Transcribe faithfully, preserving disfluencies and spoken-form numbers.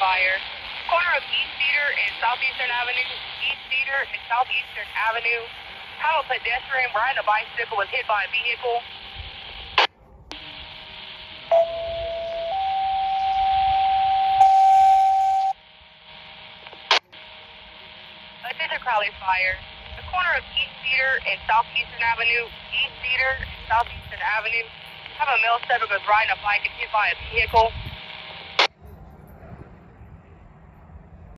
fire. Corner of East Cedar and Southeastern Avenue. East Cedar and Southeastern Avenue. How a pedestrian riding a bicycle was hit by a vehicle. Attention Crowley Fire. The corner of East Cedar and Southeastern Avenue. East Cedar and Southeastern Avenue. Have a male subject was riding a bike and hit by a vehicle.